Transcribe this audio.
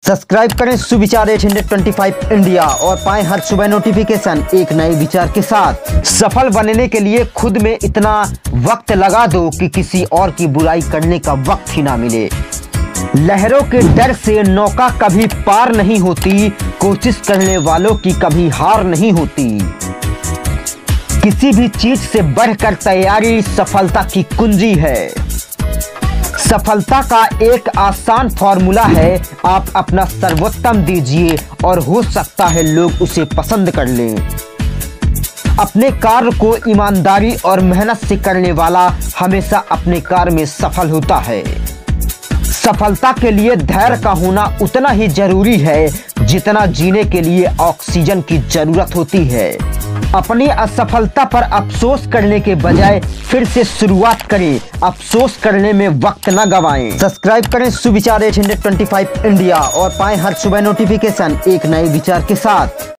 Subscribe करें सुविचार 825 India और पाएं हर सुबह नोटिफिकेशन एक नए विचार के साथ। सफल बनने के लिए खुद में इतना वक्त लगा दो कि किसी और की बुराई करने का वक्त ही ना मिले। लहरों के डर से नौका कभी पार नहीं होती, कोशिश करने वालों की कभी हार नहीं होती। किसी भी चीज से बढ़कर तैयारी सफलता की कुंजी है। सफलता का एक आसान फॉर्मूला है, आप अपना सर्वोत्तम दीजिए और हो सकता है लोग उसे पसंद कर लें। अपने कार्य को ईमानदारी और मेहनत से करने वाला हमेशा अपने कार्य में सफल होता है। सफलता के लिए धैर्य का होना उतना ही जरूरी है जितना जीने के लिए ऑक्सीजन की जरूरत होती है। अपनी असफलता पर अफसोस करने के बजाय फिर से शुरुआत करें। अफसोस करने में वक्त न गवाएं। सब्सक्राइब करें सुविचार 825 इंडिया और पाएं हर सुबह नोटिफिकेशन एक नए विचार के साथ।